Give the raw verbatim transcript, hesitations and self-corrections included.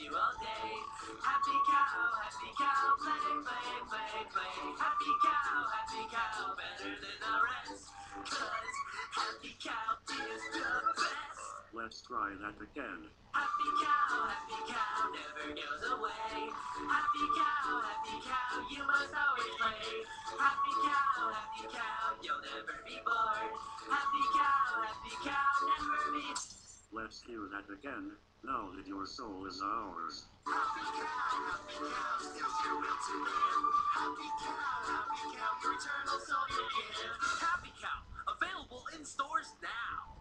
you all day. Happy cow, happy cow, play, play, play, play. Happy cow, happy cow, better than the rest. Cause happy cow is the best. Let's try that again. Happy cow, happy cow, never goes away. Happy cow, happy cow, you must always play. Happy cow, happy cow, you'll never be bored. Happy cow, happy cow, never be. Let's hear that again. Now that your soul is ours. Happy cow, happy cow, still your will to live. Happy cow, happy cow, your eternal soul you'll give. Happy cow, available in stores now.